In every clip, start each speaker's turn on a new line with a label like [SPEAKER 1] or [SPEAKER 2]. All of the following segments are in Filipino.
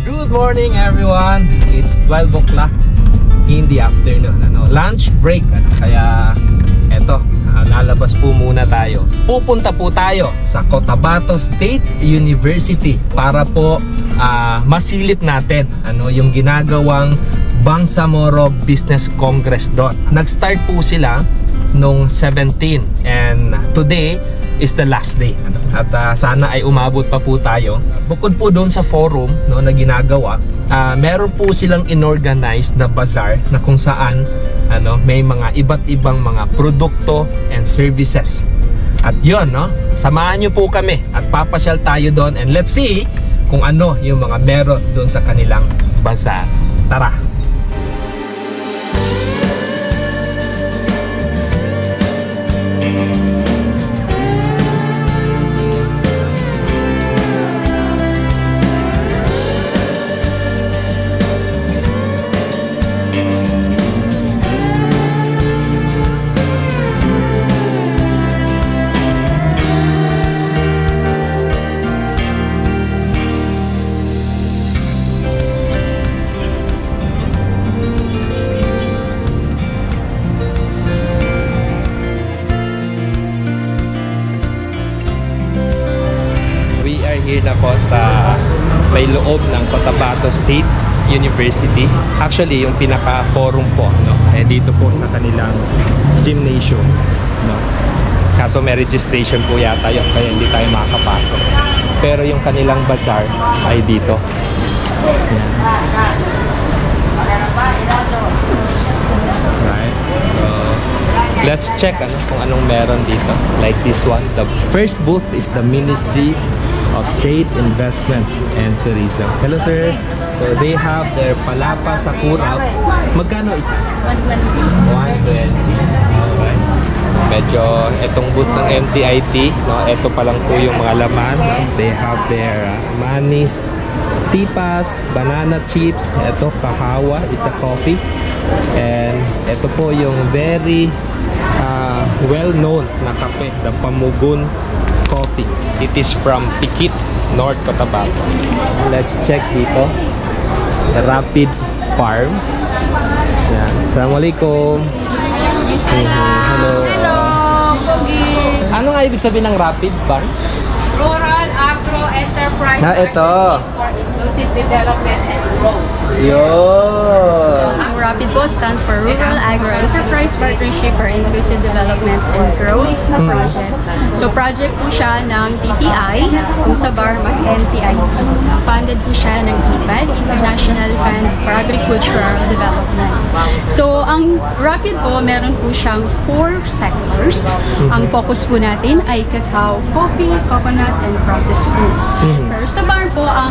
[SPEAKER 1] Good morning everyone! It's 12 o'clock in the afternoon. Lunch break. Kaya eto, lalabas po muna tayo. Pupunta po tayo sa Cotabato State University para po masilip natin yung ginagawang Bangsamoro Business Congress doon. Nag-start po sila nung 17 and today is the last day. At sana ay umabot pa po tayo. Bukod po doon sa forum na ginagawa, meron po silang inorganize na bazaar na kung saan may mga iba't ibang mga produkto and services. At yun, samahan nyo po kami at papasyal tayo doon and let's see kung ano yung mga meron doon sa kanilang bazaar. Tara! Here na po sa may loob ng Cotabato State University. Actually, yung pinaka-forum po, dito po sa kanilang gymnasium. Kaso may registration po yata yun, kaya hindi tayo makakapasok. Pero yung kanilang bazaar ay dito. Yan. Right. So, let's check kung anong meron dito. Like this one. The first booth is the Ministry of Trade, Investment, and Tourism. Hello sir. So they have their palapa sa kurap. Magkano isa? 120. Alright. Medyo itong booth ng MTIT, ito pa lang po yung mga laman. They have their manis, tipas, banana chips, ito kahawa, it's a coffee. And ito po yung very well-known na kape, the Pamugun coffee. It is from Pikit, North Cotabato. Let's check dito. The Rapid Farm. Yan. Assalamualaikum. Hello.
[SPEAKER 2] Hello.
[SPEAKER 1] Ano nga ibig sabihin ng Rapid Farm?
[SPEAKER 2] Rural Agro Enterprise.
[SPEAKER 1] Ito.
[SPEAKER 2] For inclusive development and growth.
[SPEAKER 1] Yun.
[SPEAKER 3] Ang RAPID po stands for Rural Agro Enterprise Partnership for Inclusive Development and Growth na project. So project po siya ng TTI, kung sa bar mag-NTIT. Funded po siya ng IPAD, International Fund for Agricultural Development. So ang RAPID po, meron po siyang 4 sectors. Ang focus po natin ay cacao, coffee, coconut, and processed foods. Pero sa bar po, ang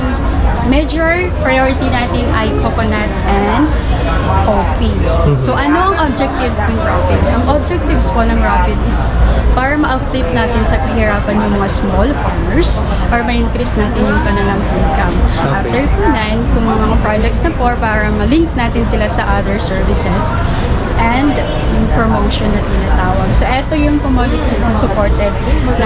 [SPEAKER 3] major priority natin ay coconut and coffee. So ano ang objectives ng RAPID? Ang objectives po ng RAPID is para ma-uplift natin sa kahirapan yung mga small farmers or ma-increase natin yung kanilang income. After po nan, kung mga projects na po para ma-link natin sila sa other services and yung promotion na tinatawag. So ito yung commodities na supported ng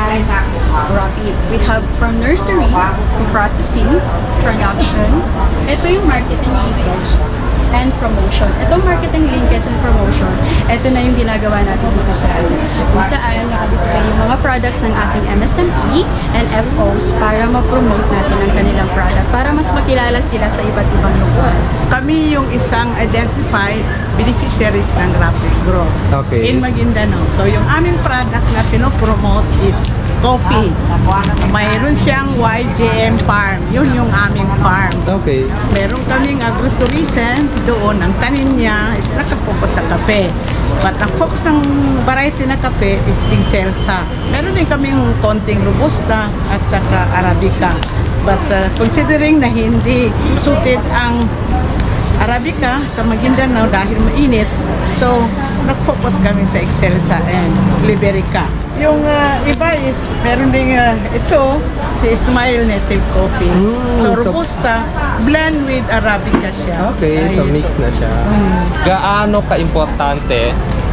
[SPEAKER 3] RAPID. We have from nursery to processing, production. Ito yung marketing linkage and promotion. Itong marketing linkage and promotion, ito na yung ginagawa natin dito sa kung saan naka-display yung mga products ng ating MSME and FOs para ma-promote natin ang kanilang product para mas makilala sila sa iba't ibang lugar.
[SPEAKER 4] Kami yung isang identified beneficiaries ng Rapid Growth in Maguindanao. So yung aming product na pinopromote is coffee. Mayroon siyang YGM farm. Yun yung aming farm.
[SPEAKER 1] Okay.
[SPEAKER 4] Meron kaming agrotourism doon. Ang tanin niya is nakapokus sa kape. But ang focus ng variety na kape is Excelsa. Meron din kaming konting Robusta at saka Arabica. But considering na hindi suited ang Arabica sa Maguindanao dahil mainit, so nag-focus kami sa Excelsa and Liberica. Yung iba is, meron din ito, si Smile Native Coffee. So Robusta, blend with Arabica siya.
[SPEAKER 1] Okay, so mixed na siya. Gaano ka-importante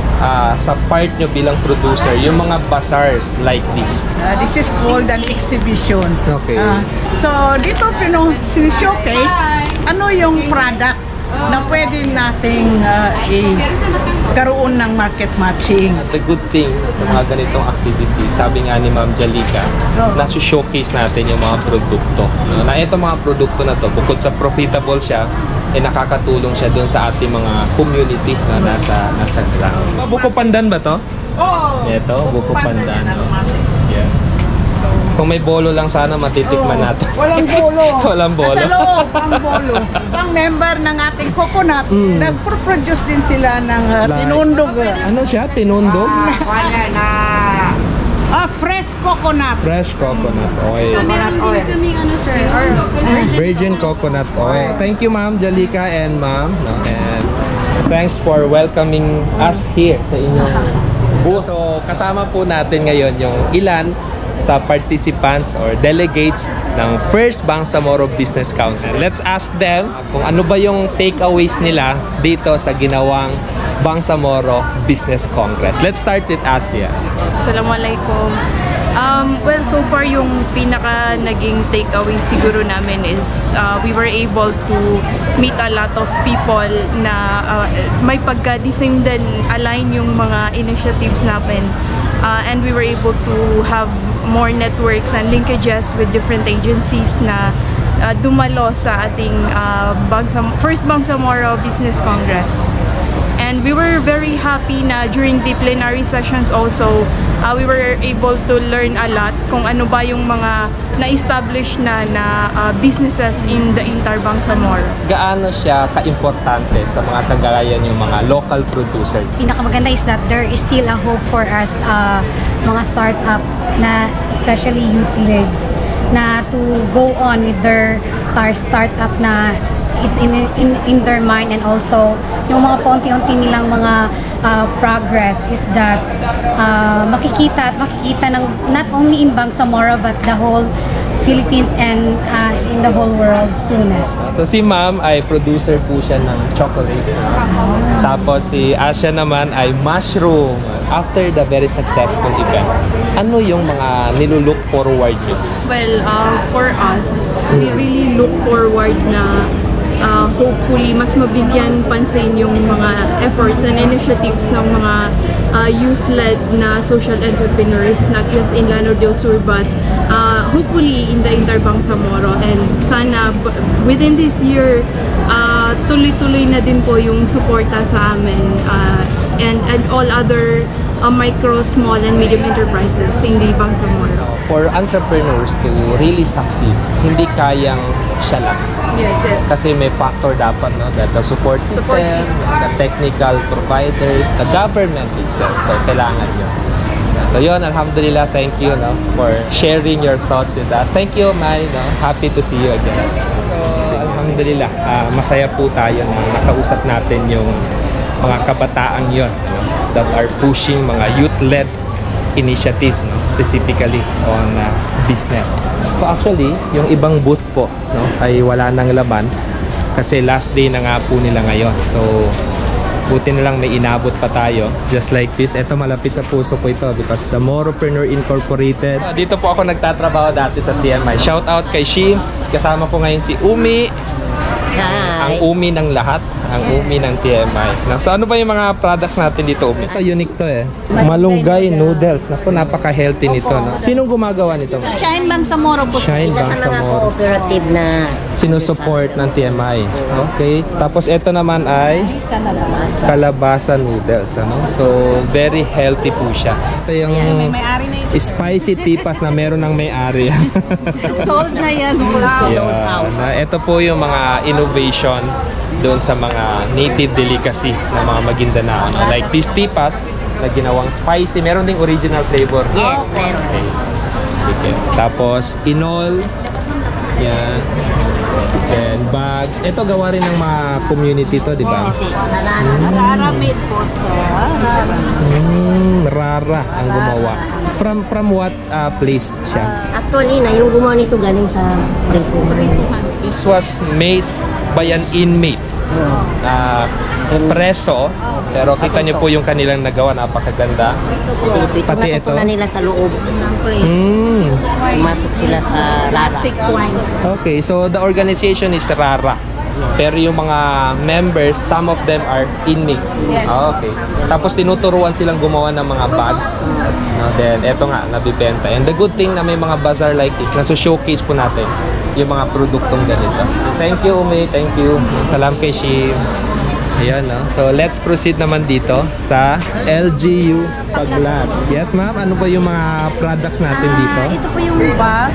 [SPEAKER 1] sa part nyo bilang producer, yung mga bazaars like this?
[SPEAKER 4] This is called an exhibition.
[SPEAKER 1] Okay.
[SPEAKER 4] So dito showcase ano yung product na pwede nating karoon ng market matching.
[SPEAKER 1] The good thing sa mga ganitong activity, sabi nga ni Ma'am Jalika, nasu-showcase natin yung mga produkto. No? Na itong mga produkto na to, bukod sa profitable siya, nakakatulong siya doon sa ating mga community na nasa ground. Buko pandan ba to?
[SPEAKER 4] Oo!
[SPEAKER 1] Ito, buko pandan. No? Yeah. Kung may bolo lang sana, matitikman natin.
[SPEAKER 4] Walang bolo.
[SPEAKER 1] Walang bolo.
[SPEAKER 4] Nasa loob ang bolo. Pang member ng ating coconut, nagpo-produce din sila ng tinundog.
[SPEAKER 1] Ano siya? Tinundog?
[SPEAKER 4] Fresh coconut.
[SPEAKER 1] Fresh coconut oil.
[SPEAKER 3] Meron din kaming ano sir, or
[SPEAKER 1] Virgin coconut oil. Thank you Ma'am Jalika and Ma'am. No? And thanks for welcoming us here sa inyong booth. So kasama po natin ngayon yung ilan sa participants or delegates ng First Bangsamoro Business Council. Let's ask them kung ano ba yung takeaways nila dito sa ginawang Bangsamoro Business Congress. Let's start with Asia.
[SPEAKER 5] Assalamualaikum. Well, so far yung pinaka naging takeaway siguro namin is we were able to meet a lot of people na may pagka-design din, align yung mga initiatives namin. And we were able to have more networks and linkages with different agencies na dumalo sa ating First Bangsamoro Business Congress. And we were very happy na during the plenary sessions also, we were able to learn a lot kung ano ba yung mga na-establish na businesses in the entire Bangsamoro.
[SPEAKER 1] Gaano siya ka-importante sa mga kagaya yung mga local producers?
[SPEAKER 6] Pinakamaganda is that there is still a hope for us mga startup na especially youth leads na to go on with their startup na it's in their mind, and also yung mga paunti-unti nilang mga progress is that makikita ng not only in Bangsamoro but the whole Philippines and in the whole world soonest.
[SPEAKER 1] So si Ma'am ay producer po siya ng chocolate. Tapos si Asia naman ay mushroom. After the very successful event, ano yung mga nilulook forward nyo?
[SPEAKER 5] Well, for us, we really look forward na hopefully mas mabigyan pansin yung mga efforts and initiatives ng mga youth-led na social entrepreneurs, not just in Lanao del Sur but hopefully in the entire Bangsamoro. And sana within this year, tuloy-tuloy na din po yung suporta sa amin and all other micro, small, and medium enterprises in the Bangsamoro.
[SPEAKER 1] For entrepreneurs to really succeed, hindi kayang siya lang.
[SPEAKER 5] Yes.
[SPEAKER 1] Kasi may factor dapat, no? That the support system, the technical providers, the government itself. So, kailangan yun. So, yun, alhamdulillah, thank you, no, for sharing your thoughts with us. Thank you, Mai, no? Happy to see you again. So, alhamdulillah, masaya po tayo na nakausap natin yung mga kabataang yun, no? That are pushing mga youth-led initiatives, no? Specifically on business. So actually, yung ibang booth po, no, ay wala nang laman kasi last day na nga po nila ngayon. So buti na lang may inabot pa tayo. Just like this, ito malapit sa puso ko ito because the Moropreneur Incorporated. Dito po ako nagtatrabaho dati sa TMI. Shout out kay Shim. Kasama ko ngayon si Umi. Ang umi ng lahat, ang umi ng TMI. So ano ba yung mga products natin dito, Umi? Ito unique to eh. Malunggay noodles. Naku, napaka-healthy nito, no? Sinong gumagawa nito?
[SPEAKER 4] Shine Bangsamoro po.
[SPEAKER 1] Shine
[SPEAKER 6] Isa sa mga
[SPEAKER 1] Bangsamoro.
[SPEAKER 6] cooperative na
[SPEAKER 1] Sinusupport ng TMI. Okay. Tapos ito naman ay kalabasa noodles, ano? So very healthy po siya. Ito yung
[SPEAKER 4] May-ari na yun.
[SPEAKER 1] spicy tipas na meron ng may-ari.
[SPEAKER 4] Sold na yan.
[SPEAKER 1] Yeah. Ito po yung mga innovation doon sa mga native delicacy ng mga Maguindanao, no? Like this tipas na ginawang spicy, meron ding original flavor.
[SPEAKER 6] Yes, meron.
[SPEAKER 1] Okay. Sige. Tapos inol. Yan. And bags. Ito gawa rin ng mga community to, di ba?
[SPEAKER 4] Rara made po sa
[SPEAKER 1] Rara ang gumawa. From what place siya?
[SPEAKER 6] Actually, na yung gumawa nito galing sa prisuhan.
[SPEAKER 1] This was made by an inmate. Preso. Pero kita niyo po yung kanilang nagawa, napakaganda.
[SPEAKER 6] Ito
[SPEAKER 1] Pati ito.
[SPEAKER 6] natutunan nila sa loob ng place. Pumasok sila sa Rara.
[SPEAKER 1] Okay, so the organization is Rara. Pero yung mga members, some of them are in-mix.
[SPEAKER 2] Yes.
[SPEAKER 1] Okay. Tapos tinuturuan silang gumawa ng mga bags. No, then, eto nga, nabibenta. And the good thing na may mga bazaar like this, nasa-showcase po natin yung mga produktong ganito. Thank you, Umi. Thank you. Salam kay Shim. Ayan, no? So, let's proceed naman dito sa LGU Paglat. Yes, ma'am? Ano ba yung mga products natin dito?
[SPEAKER 6] Ito po yung bag.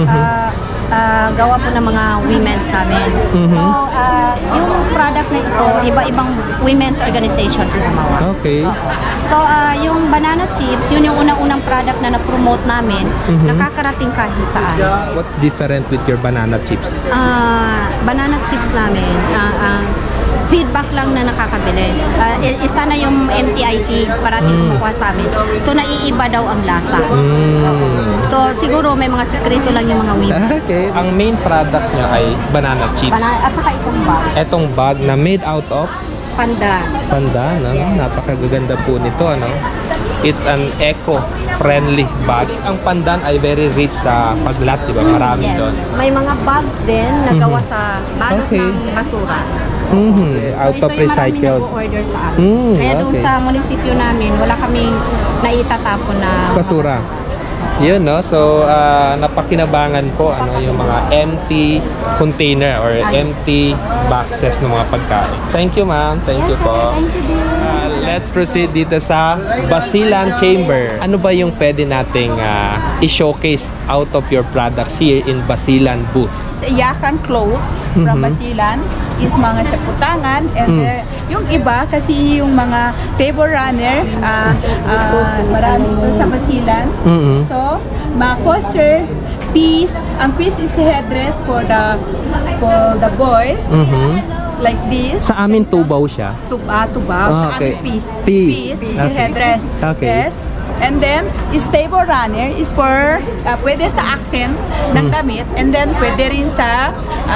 [SPEAKER 6] Gawa po ng mga women's namin. So, yung product na ito, iba-ibang women's organization ang gumawa.
[SPEAKER 1] Okay.
[SPEAKER 6] So, yung banana chips, yun yung unang-unang product na na-promote namin, nakakarating kahit saan.
[SPEAKER 1] What's different with your banana chips?
[SPEAKER 6] Banana chips namin, feedback lang na nakakabili. Isa na yung MTIT, parating kumukuha sa amin. So, naiiba daw ang lasa. So, siguro may mga sekreto lang yung mga women.
[SPEAKER 1] Okay. Ang main products niya ay banana chips.
[SPEAKER 6] At saka itong bag.
[SPEAKER 1] Etong bag na made out of
[SPEAKER 6] Pandan.
[SPEAKER 1] pandan. No?
[SPEAKER 6] Yes.
[SPEAKER 1] Napakaganda po nito. Ano? It's an eco-friendly bags. Ang pandan ay very rich sa paglat, di ba? Marami
[SPEAKER 6] Yes.
[SPEAKER 1] doon.
[SPEAKER 6] May mga bags din na gawa sa balot
[SPEAKER 1] Okay.
[SPEAKER 6] ng basura.
[SPEAKER 1] Out of recycled.
[SPEAKER 6] Ito yung marami nag-order sa amin. Kaya doon
[SPEAKER 1] okay.
[SPEAKER 6] sa munisipyo namin, wala kaming naitatapon na
[SPEAKER 1] Basura. Yun, no? So, napakinabangan po ano, yung mga empty container or empty boxes ng mga pagkain. Thank you, ma'am. Thank you po.
[SPEAKER 6] Thank you, dear.
[SPEAKER 1] Let's proceed dito sa Basilan Chamber. Ano ba yung pwede nating i-showcase out of your products here in Basilan booth?
[SPEAKER 7] Sa Yakan cloth from Basilan is mga saputangan and yung iba kasi yung mga table runner marami ito sa Basilan. So mga coaster piece, ang piece is headdress for the boys like this.
[SPEAKER 1] Sa amin tubaw siya.
[SPEAKER 7] Tubaw.
[SPEAKER 1] Okay.
[SPEAKER 7] Sa amin piece.
[SPEAKER 1] Piece.
[SPEAKER 7] Is
[SPEAKER 1] Okay.
[SPEAKER 7] headdress.
[SPEAKER 1] Okay.
[SPEAKER 7] Yes. And then, is table runner is for, pwede sa accent ng damit. And then, pwede rin sa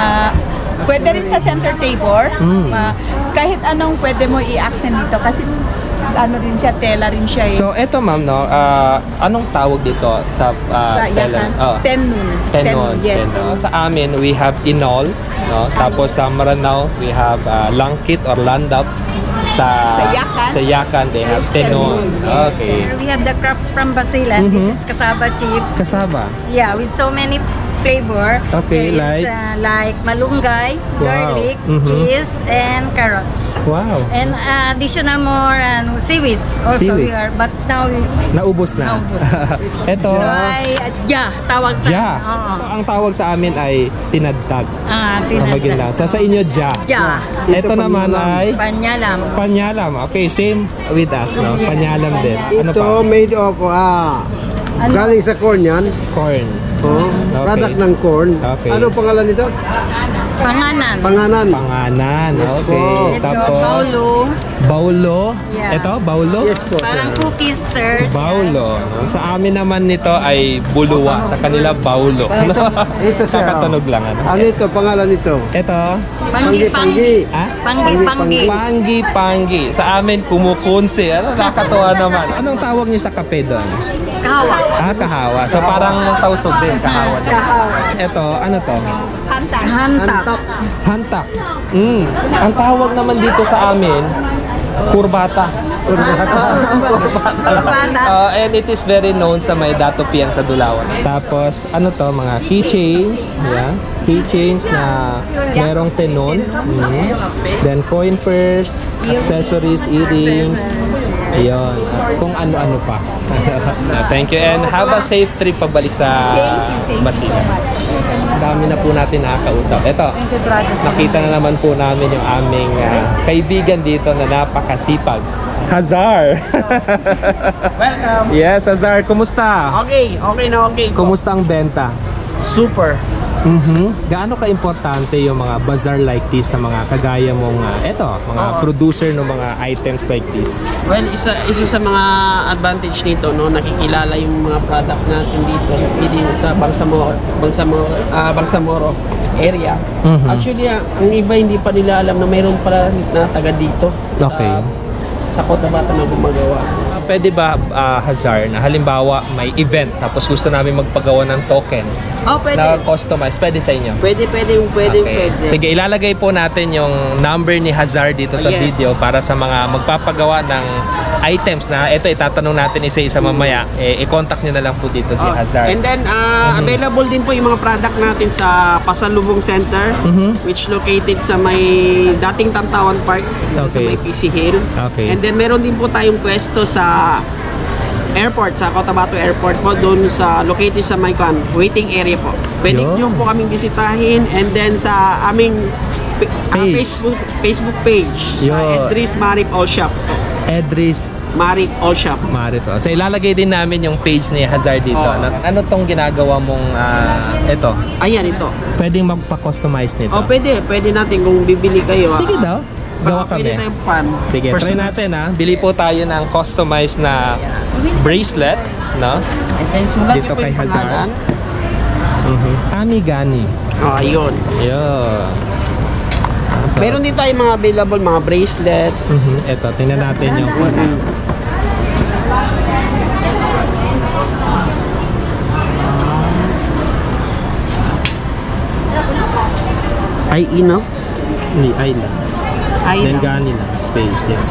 [SPEAKER 7] center table. Kahit anong pwede mo i-accent dito. Kasi, ano rin siya, tela rin siya.
[SPEAKER 1] So, eto ma'am, no, anong tawag dito sa
[SPEAKER 7] sa
[SPEAKER 1] telan?
[SPEAKER 7] Yakan. Tenon.
[SPEAKER 1] Tenon.
[SPEAKER 7] Yes.
[SPEAKER 1] Tenon. Sa amin, we have inol. No? Tapos sa Maranao, we have langkit or landap. Sa Yakan, they have tenon. Okay.
[SPEAKER 8] We have the crops from Basilan. This is cassava chips.
[SPEAKER 1] Kasaba.
[SPEAKER 8] Yeah, with so many flavor.
[SPEAKER 1] Okay,
[SPEAKER 8] There is, like malunggay, garlic, cheese, and carrots.
[SPEAKER 1] Wow.
[SPEAKER 8] And additional more seaweeds also
[SPEAKER 1] Seaweeds.
[SPEAKER 8] here. But now,
[SPEAKER 1] Naubos na.
[SPEAKER 8] Naubos.
[SPEAKER 1] Ito.
[SPEAKER 8] tawag sa
[SPEAKER 1] Ja.
[SPEAKER 8] Oo.
[SPEAKER 1] Ang tawag sa amin ay tinadtad.
[SPEAKER 8] Tinadtad.
[SPEAKER 1] So sa inyo, ja.
[SPEAKER 8] Ja.
[SPEAKER 1] Ito naman ay
[SPEAKER 8] Panyalam.
[SPEAKER 1] panyalam. Okay, same with us, no?
[SPEAKER 8] Yeah.
[SPEAKER 1] Panyalam din. Ano
[SPEAKER 9] Ito
[SPEAKER 1] pa?
[SPEAKER 9] made of galing sa corn yan.
[SPEAKER 1] Corn.
[SPEAKER 9] Product ng corn.
[SPEAKER 1] Okay.
[SPEAKER 9] Ano pangalan nito?
[SPEAKER 8] Panganan.
[SPEAKER 9] Panganan.
[SPEAKER 1] Panganan. Okay.
[SPEAKER 9] po.
[SPEAKER 1] Tapos
[SPEAKER 8] Baulo.
[SPEAKER 1] Baulo.
[SPEAKER 8] Yeah.
[SPEAKER 1] Ito, baulo?
[SPEAKER 9] Yes po.
[SPEAKER 8] Parang cookies, sir.
[SPEAKER 1] Baulo. No? Sa amin naman nito ay buluwa. Sa kanila, baulo.
[SPEAKER 9] Ito sir.
[SPEAKER 1] Kakatunog lang. Ano?
[SPEAKER 9] Ano ito? Pangalan nito?
[SPEAKER 1] Ito.
[SPEAKER 8] Panggi.
[SPEAKER 1] Ah?
[SPEAKER 8] Panggi.
[SPEAKER 1] Panggi. Sa amin, kumukunsi. Ano? Nakakatuwa naman. Anong tawag niyo sa kape doon?
[SPEAKER 8] Kahawa.
[SPEAKER 1] Kahawa. So parang tausog din. Kahawa din. Ito, ano to?
[SPEAKER 8] Hantak.
[SPEAKER 1] Hantak. Ang tawag naman dito sa amin, kurbata. And it is very known sa may Datopian sa Dulawan. Tapos, ano to? Mga keychains. Yeah. Keychains na merong tenon. Then, coin purse, accessories, earrings. Ayun. Kung ano-ano pa. Thank you. And have a safe trip pabalik sa Basilan. Dami na po natin nakakausap. Ito, nakita na naman po namin yung aming kaibigan dito na napakasipag. Hazar!
[SPEAKER 10] Welcome!
[SPEAKER 1] Yes, Hazar. Kumusta?
[SPEAKER 10] Okay na okay.
[SPEAKER 1] Kumusta ang benta?
[SPEAKER 10] Super!
[SPEAKER 1] Gaano ka-importante yung mga bazaar like this sa mga kagaya mong mga producer ng mga items like this?
[SPEAKER 10] Well, isa sa mga advantage nito, no, nakikilala yung mga product natin dito sa Bangsamoro area. Actually, ang iba hindi pa nila alam na mayroon pala na taga dito.
[SPEAKER 1] Okay.
[SPEAKER 10] Sa Cotabato na gumagawa. So,
[SPEAKER 1] pwede ba, Hazar, na halimbawa may event tapos gusto namin magpagawa ng token
[SPEAKER 10] Pwede.
[SPEAKER 1] na customize, pwede sa inyo?
[SPEAKER 10] Pwede.
[SPEAKER 1] Okay. Sige, ilalagay po natin yung number ni Hazar dito sa video para sa mga magpapagawa ng items na ito itatanong natin isa-isa mamaya. I-contact nyo na lang po dito si Hazar.
[SPEAKER 10] And then, available din po yung mga product natin sa Pasalubong Center, which located sa may dating Tamtawan Park, sa may PC Hill.
[SPEAKER 1] Okay.
[SPEAKER 10] And then, meron din po tayong pwesto sa airport, sa Cotabato Airport po, doon sa located sa may waiting area po. Pwede nyo po kaming bisitahin, and then sa aming Facebook page sa Edris Marip All Shop.
[SPEAKER 1] Edris
[SPEAKER 10] Marip All Shop.
[SPEAKER 1] Marip. So ilalagay din namin yung page ni Hazar dito. Ano tong ginagawa mong ito?
[SPEAKER 10] Ayan, ito.
[SPEAKER 1] Pwedeng magpa-customize nito?
[SPEAKER 10] Pwede natin kung bibili kayo.
[SPEAKER 1] Sige daw. Gawa kami. Sige, try natin Bili po tayo ng customized na bracelet, no? Dito kay Hazar. Gani.
[SPEAKER 10] Ayun.
[SPEAKER 1] Yeah. So,
[SPEAKER 10] meron din tayong mga available, mga bracelet.
[SPEAKER 1] Ito, tingnan natin yung ay ino? Hindi, ay lang. Then Gani lang, space, yeah.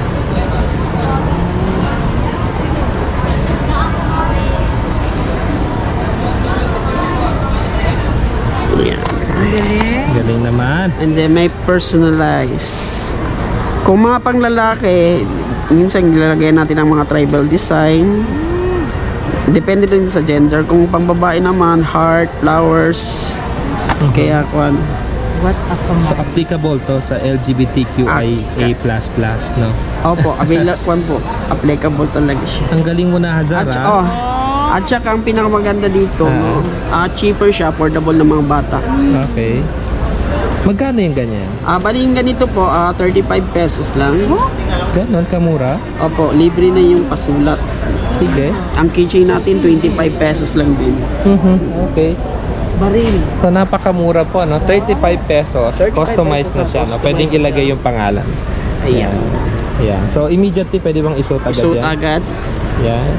[SPEAKER 1] Galing naman.
[SPEAKER 10] And then may personalize. Kung mga panglalaki, minsan nilalagay natin ang mga tribal design. Depende din sa gender. Kung pangbabae naman, heart, flowers. Kaya kwan.
[SPEAKER 1] So applicable to sa LGBTQIA++, no?
[SPEAKER 10] Opo, applicable talaga siya.
[SPEAKER 1] Ang galing mo na, Hazar,
[SPEAKER 10] At saka ang pinakamaganda dito, cheaper siya, affordable ng mga bata.
[SPEAKER 1] Okay. Magkano yung ganyan?
[SPEAKER 10] Bali yung ganito po, 35 pesos lang.
[SPEAKER 1] Ganon kamura?
[SPEAKER 10] Opo, libre na yung pasulat.
[SPEAKER 1] Sige.
[SPEAKER 10] Ang keychain natin, 25 pesos lang din.
[SPEAKER 1] Okay.
[SPEAKER 10] Baril.
[SPEAKER 1] So napakamura po, no? 35 pesos. Customized na siya, no? Pwedeng ilagay yung pangalan.
[SPEAKER 10] Ayan.
[SPEAKER 1] Yan. So immediately pwede bang isuot agad yan?
[SPEAKER 10] Isuot agad.
[SPEAKER 1] Yan.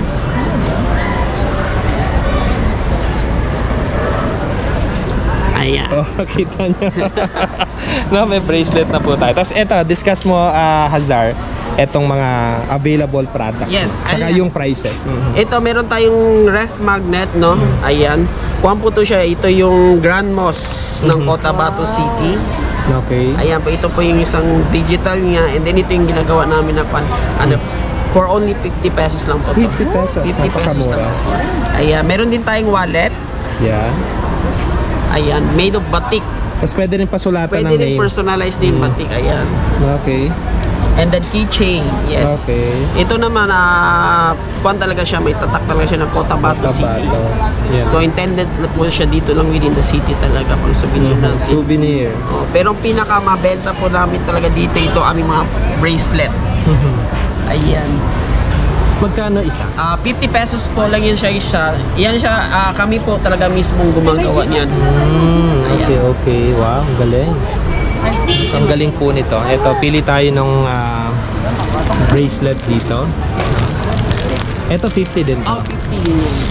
[SPEAKER 10] Ayan.
[SPEAKER 1] Kita nyo. No, may bracelet na po tayo. Tapos eto, discuss mo, Hazar, etong mga available products.
[SPEAKER 10] Yes.
[SPEAKER 1] Saka yung prices.
[SPEAKER 10] Ito, meron tayong ref magnet, no? Ayan. Kuhan po to siya. Ito yung Grand Mosque ng Cotabato City.
[SPEAKER 1] Okay.
[SPEAKER 10] Ayan po, ito po yung isang digital niya. And then ito yung ginagawa namin na for only 50 pesos lang po.
[SPEAKER 1] 50 pesos?
[SPEAKER 10] 50 pesos lang. Ayan. Meron din tayong wallet.
[SPEAKER 1] Yeah.
[SPEAKER 10] Ayan. Made of batik.
[SPEAKER 1] Tapos pwede rin pasulatan ng name.
[SPEAKER 10] Pwede rin personalized din batik. Ayan.
[SPEAKER 1] Okay.
[SPEAKER 10] And then keychain, yes.
[SPEAKER 1] Okay.
[SPEAKER 10] Ito naman, kuhan talaga siya, may tatak talaga siya ng Cotabato City.
[SPEAKER 1] Yeah.
[SPEAKER 10] So intended na po siya dito lang within the city talaga pang souvenir natin.
[SPEAKER 1] Souvenir.
[SPEAKER 10] Pero ang pinakamabenta po namin talaga dito, ito aming mga bracelet. Ayan.
[SPEAKER 1] Magkano isa?
[SPEAKER 10] 50 pesos po lang yun siya isa. Yan siya, kami po talaga mismong gumagawa niyan.
[SPEAKER 1] Okay. Wow, ang galing. So, ang galing po nito. Ito, pili tayo ng bracelet dito. Ito, 50 din.
[SPEAKER 10] 50 din yan.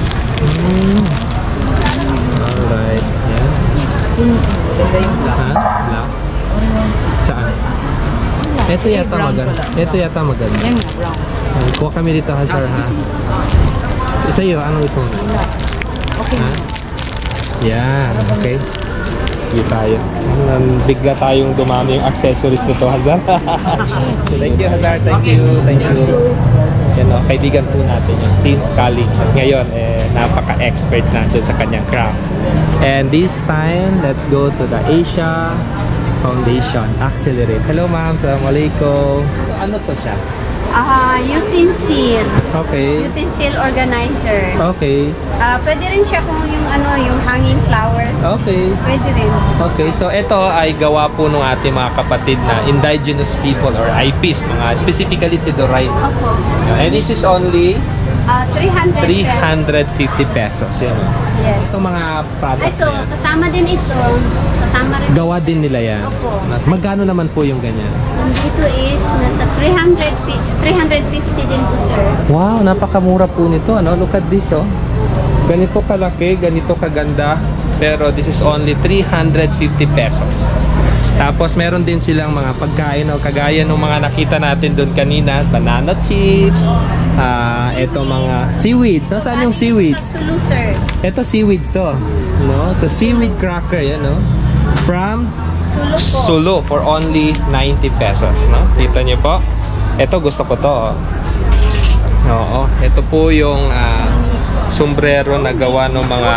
[SPEAKER 1] Alright. Yan. Black? Saan? Ito yata maganda. Kuha kami dito, Hazar, ha? Isa yun, anong gusto mo? Okay. Yan, okay. Hindi tayo. Bigla tayong dumami yung accessories nito, Hazar. Thank you, Hazar. Thank you. Yan, kaibigan po natin yun since college. At ngayon, napaka-expert natin sa kanyang craft. And this time, let's go to the Asia Foundation Accelerate. Hello, ma'am. Assalamualaikum. Ano to siya?
[SPEAKER 11] Utensil.
[SPEAKER 1] Okay.
[SPEAKER 11] Utensil organizer.
[SPEAKER 1] Okay.
[SPEAKER 11] Pwede rin siya kung yung hanging flower.
[SPEAKER 1] Okay.
[SPEAKER 11] Pwede rin.
[SPEAKER 1] Okay, so ito ay gawa po ng ating mga kapatid na indigenous people or IPs, mga specifically Tidoray.
[SPEAKER 11] Opo.
[SPEAKER 1] And this is only
[SPEAKER 11] 300.
[SPEAKER 1] 350 pesos. Yan.
[SPEAKER 11] Yes.
[SPEAKER 1] Itong mga
[SPEAKER 11] Ay,
[SPEAKER 1] products
[SPEAKER 11] so,
[SPEAKER 1] na yan.
[SPEAKER 11] kasama din ito. Kasama rin.
[SPEAKER 1] Gawa din nila yan.
[SPEAKER 11] Opo.
[SPEAKER 1] Magkano naman po yung ganyan?
[SPEAKER 11] Yung dito is nasa 350 din po, sir.
[SPEAKER 1] Wow, napakamura po nito. Ano? Look at this, oh. Ganito kalaki, ganito kaganda. Pero this is only 350 pesos. Tapos meron din silang mga pagkain, oh, kagaya ng mga nakita natin doon kanina, banana chips, ito mga seaweeds. No? Saan yung seaweeds?
[SPEAKER 11] Sa Sulu, sir.
[SPEAKER 1] Ito seaweeds to. No? So seaweed cracker, yan, no? From
[SPEAKER 11] Sulu po.
[SPEAKER 1] Sulu for only 90 pesos. No? Kita niyo po. Ito gusto ko to. Oh. Oo. Ito po yung sombrero na gawa ng mga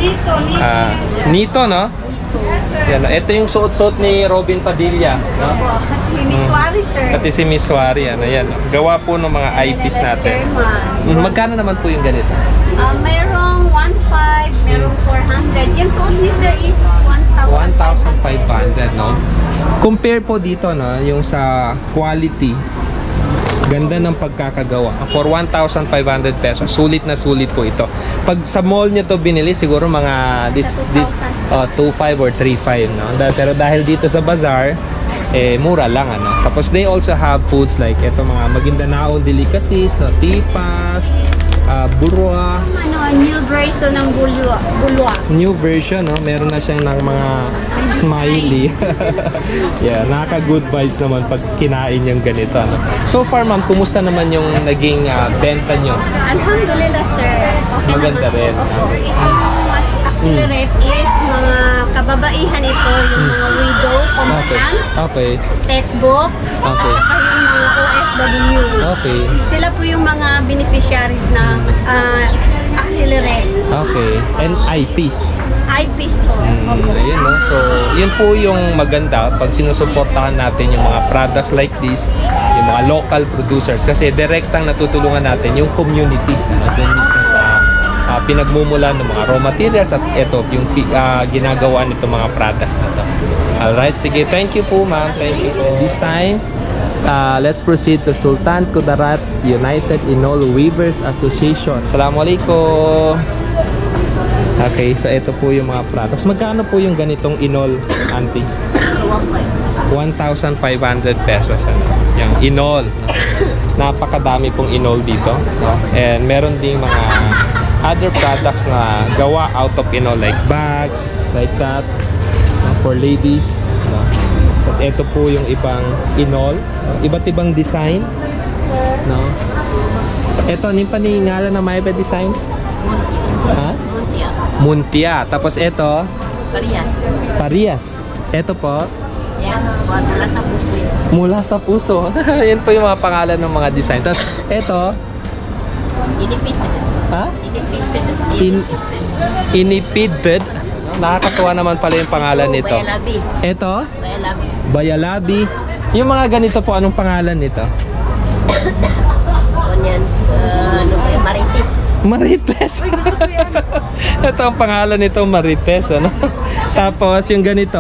[SPEAKER 1] nito, no? Yan, no? Ito yung suot-suot ni Robin Padilla, no?
[SPEAKER 11] Kasi Miss Wari, sir.
[SPEAKER 1] Pati si Miss Wari, ano yan. No? Gawa po ng mga eyepiece natin. Magkano naman po yung ganito?
[SPEAKER 11] Mayroong 1,500, mayroong 400. Yung suot niyo, sir, is 1,500.
[SPEAKER 1] 1,500, no? Compare po dito, no? Yung sa quality. Ganda ng pagkakagawa. For 1,500 pesos, sulit na sulit po ito. Pag sa mall nyo to binili, siguro mga 2,500 or 3,500, no? Pero dahil dito sa bazaar, mura lang, ano? Tapos they also have foods like ito mga Maguindanaon delicacies, no? Tipas, burwa.
[SPEAKER 11] New version ng bulwa.
[SPEAKER 1] New version, no? Meron na siyang ng mga smiley. Yeah, nakaka-good vibes naman pag kinain yung ganito, no? So far, ma'am, kumusta naman yung naging benta nyo?
[SPEAKER 11] Alhamdulillah, sir. Okay
[SPEAKER 1] Maganda rin.
[SPEAKER 11] Itong mas accelerate is mga kababaihan ito, yung mga widow, pamatan,
[SPEAKER 1] Okay.
[SPEAKER 11] techbook,
[SPEAKER 1] Okay.
[SPEAKER 11] at yung mga OFW.
[SPEAKER 1] Okay.
[SPEAKER 11] Sila po yung mga beneficiaries ng accelerate.
[SPEAKER 1] Okay. And eyepiece.
[SPEAKER 11] Eyepiece po.
[SPEAKER 1] Ayun, no? So, yun po yung maganda pag sinusuportahan natin yung mga products like this, yung mga local producers. Kasi direktang natutulungan natin yung communities na doon mismo sa pinagmumulan ng mga raw materials at ito, yung ginagawa nito mga products na to. Alright, sige. Thank you po, ma'am. Thank you. This time, let's proceed to Sultan Kudarat United Inol Weavers Association. Assalamualaikum. Okay, so ito po yung mga products. Magkano po yung ganitong inol, auntie? 1,500 pesos. Ano? Yung inol. No? Napakadami pong inol dito. No? And meron ding mga other products na gawa out of inol, like bags, like that, for ladies. No? Tapos ito po yung ibang inol, iba't ibang design. No? Ito, ngalan na may design? Ha? Muntia. Tapos ito? Parias. Ito po?
[SPEAKER 8] Yan, mula sa puso yun.
[SPEAKER 1] Mula sa puso. Yan po yung mga pangalan ng mga design. Tapos ito?
[SPEAKER 8] Inipided.
[SPEAKER 1] Ha?
[SPEAKER 8] Inipided.
[SPEAKER 1] Inipided. Nakakatuwa naman pala yung pangalan nito.
[SPEAKER 8] Bayalabi.
[SPEAKER 1] Ito?
[SPEAKER 8] Bayalabi.
[SPEAKER 1] Bayalabi. Yung mga ganito po, anong pangalan nito?
[SPEAKER 8] Yan, ano ba yung Marites.
[SPEAKER 1] Marites. Ito ang pangalan nito, Marites, ano? Tapos yung ganito,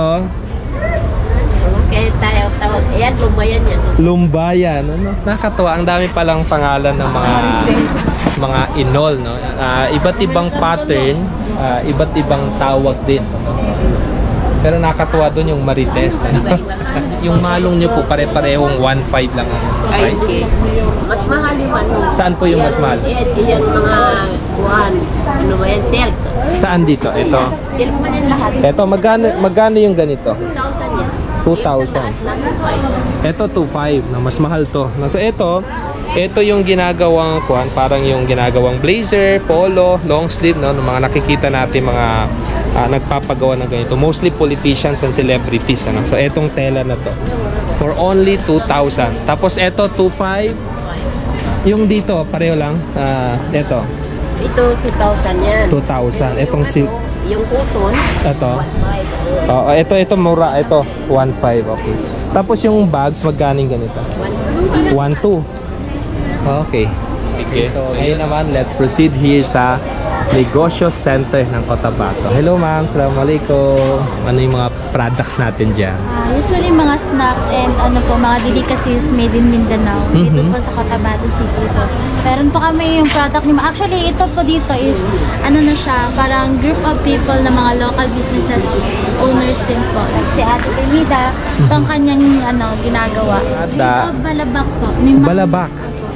[SPEAKER 8] kaya tayo tawag, ayan, lumbayan yan.
[SPEAKER 1] Lumbayan, ano? Nakakatuwa, ang dami palang pangalan ng mga inol, no? Iba't ibang pattern, iba't ibang tawag din. Pero nakakatuwa doon yung Marites. Yung malong nyo po pare-parehong 1,500 lang.
[SPEAKER 8] Ay, okay. Mas mahal yung ano.
[SPEAKER 1] Saan po yung mas mahal?
[SPEAKER 8] Yan, mga kuhan. Ano ba yan? Silk.
[SPEAKER 1] Saan dito? Ito.
[SPEAKER 8] Silk man yan lahat.
[SPEAKER 1] Ito, magkano yung ganito?
[SPEAKER 8] 2,000 yan.
[SPEAKER 1] 2,000. Ito 2,500 na mas mahal to. So ito yung ginagawang kuan, parang yung ginagawang blazer, polo, long sleeve, no, ng mga nakikita natin mga nagpapagawa ng ganito. Mostly politicians and celebrities, ano. So etong tela na to for only 2,000. Tapos ito 2,500. Yung dito pareho lang. Ito.
[SPEAKER 8] Ito 2,000 yan.
[SPEAKER 1] 2,000. Etong silk.
[SPEAKER 8] Yung cotton.
[SPEAKER 1] Ito. Oh, ito mura. Ito 1,500. Okay. Tapos yung bags magkaning ganito? 1,200. Okay. Sige. So ngayon naman, let's proceed here sa Negosyo Center ng Cotabato. Hello ma'am, assalamualaikum. Ano yung mga products natin dyan?
[SPEAKER 12] Usually mga snacks and mga delicacies made in Mindanao. Dito po sa Cotabato City. So, meron po kami yung product ni Actually, ito po dito is na siya, parang group of people na mga local businesses owners din po. Like si Ate Benida, itong kanyang ginagawa. Ito, balabak po.
[SPEAKER 1] Balabak.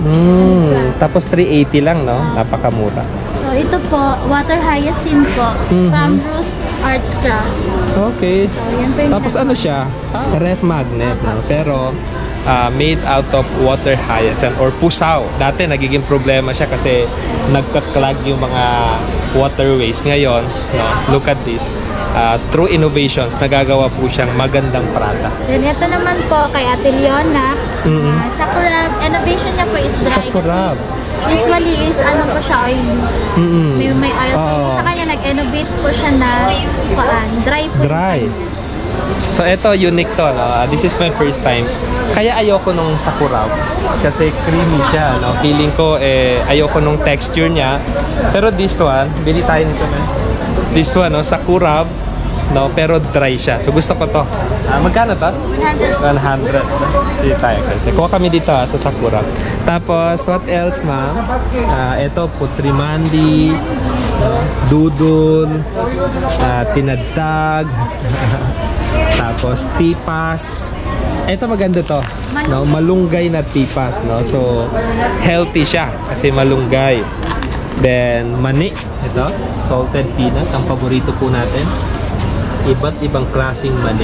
[SPEAKER 1] Tapos 380 lang, no? Napakamura.
[SPEAKER 12] So, ito po, water hyacinth po. From Ruth Arts Craft.
[SPEAKER 1] Okay.
[SPEAKER 12] So, yan po yung
[SPEAKER 1] tapos ano siya? Ref magnet, no? Pero made out of water hyacinth or pusaw. Dati nagiging problema siya kasi nagka-clog yung mga waterways. Ngayon, no, look at this. Through innovations, nagagawa po siyang magandang product.
[SPEAKER 12] Then ito naman po kay Ate Leonax. Sakura, innovation niya po is dry.
[SPEAKER 1] Sakura.
[SPEAKER 12] Usually is po siya oily. May oil. So sa kanya nag-innovate po siya na dry po.
[SPEAKER 1] Dry. So ito unique to, no? This is my first time. Kaya ayoko nung sakura kasi creamy siya, no? Feeling ko ayoko nung texture niya. Pero this one, bili tayo nito, man. This one, no, sakura, no, pero dry siya. So gusto ko to. Magkano to? 100. 100. Dito tayo kasi. Kuha kami dito sa sakura. Tapos what else, ma'am? Ito putrimandi, dudun, tinadtag. Tapos tipas. Ito maganda to, no? Malunggay na tipas, no? So healthy siya kasi malunggay. Then mani, ito salted peanut, ang paborito po natin. Iba't ibang klaseng mani.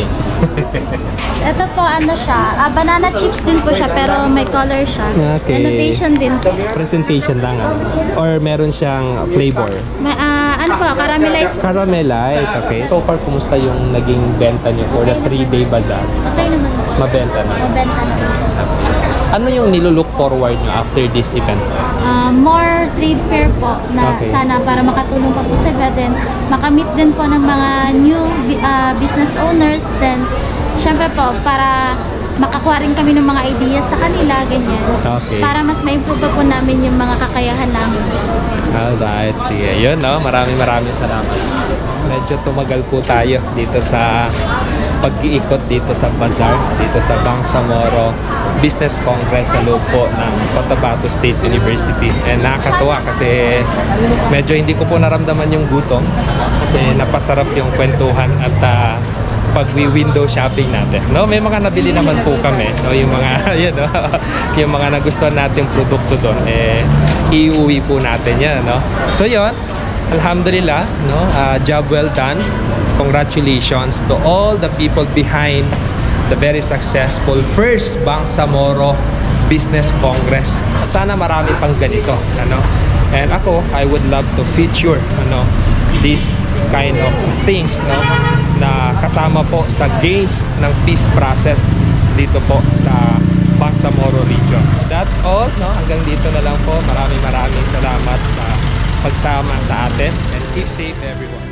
[SPEAKER 12] Ito po siya, banana chips din po siya pero may color siya.
[SPEAKER 1] Okay.
[SPEAKER 12] Innovation din po.
[SPEAKER 1] Presentation lang, or meron siyang flavor?
[SPEAKER 12] Caramelized.
[SPEAKER 1] Caramelized, okay. So far, kumusta yung naging benta niyo for the 3-day bazaar?
[SPEAKER 12] Okay naman.
[SPEAKER 1] Mabenta na?
[SPEAKER 12] Mabenta na.
[SPEAKER 1] Ano yung nilulook forward nyo after this event?
[SPEAKER 12] More trade fair po na sana para makatulong pa po sa iba, then makamit din po ng mga new business owners, then syempre po para makakuha rin kami ng mga ideas sa kanila, ganyan. Okay. Para mas ma-improve pa po namin yung mga kakayahan namin.
[SPEAKER 1] Alright, sige. Yun, no? Maraming salamat. Medyo tumagal po tayo dito sa pag-iikot dito sa bazaar, dito sa Bangsamoro Business Congress sa loob po ng Cotabato State University. And nakakatuwa kasi medyo hindi ko po naramdaman yung gutom kasi napasarap yung kwentuhan at pag-window shopping natin, no? May mga nabili naman po kami, no? Yung mga yun, no? Yung mga nagustuhan nating produkto doon, iuwi po natin yan, no? So yun, alhamdulillah, no? Job well done. Congratulations to all the people behind the very successful first Bangsamoro Business Congress. At sana marami pang ganito, ano? And ako, I would love to feature, this kind of things, no? Na kasama po sa gains ng peace process dito po sa Bangsamoro region. That's all, no? Hanggang dito na lang po. Maraming salamat sa pagsama sa atin, and keep safe everyone.